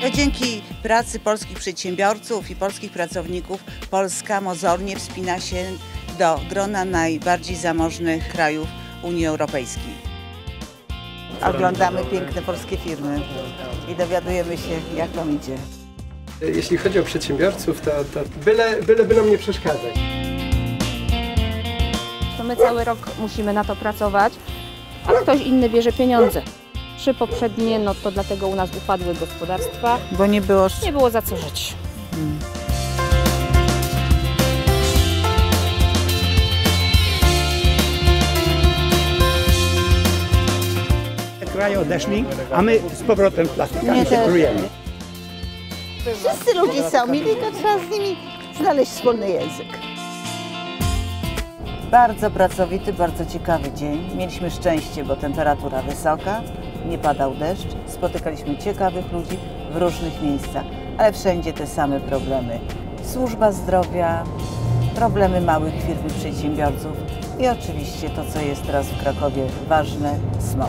Dzięki pracy polskich przedsiębiorców i polskich pracowników Polska mozolnie wspina się do grona najbardziej zamożnych krajów Unii Europejskiej. Oglądamy piękne polskie firmy i dowiadujemy się, jak wam idzie. Jeśli chodzi o przedsiębiorców, to byleby nam nie przeszkadzać. To my cały rok musimy na to pracować, a ktoś inny bierze pieniądze. Trzy poprzednie, no to dlatego u nas upadły gospodarstwa, Bo nie było za co żyć. Kraje odeszli, a my z powrotem plastikami się krujemy. Wszyscy ludzie są mili, tylko trzeba z nimi znaleźć wspólny język. Bardzo pracowity, bardzo ciekawy dzień. Mieliśmy szczęście, bo temperatura wysoka, nie padał deszcz. Spotykaliśmy ciekawych ludzi w różnych miejscach, ale wszędzie te same problemy. Służba zdrowia, problemy małych firm i przedsiębiorców i oczywiście to, co jest teraz w Krakowie ważne, smog.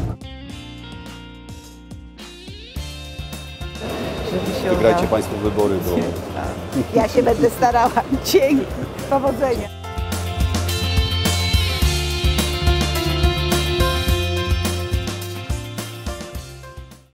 Wygrajcie Państwo wybory do... Ja się będę starała. Dzięki. Powodzenia.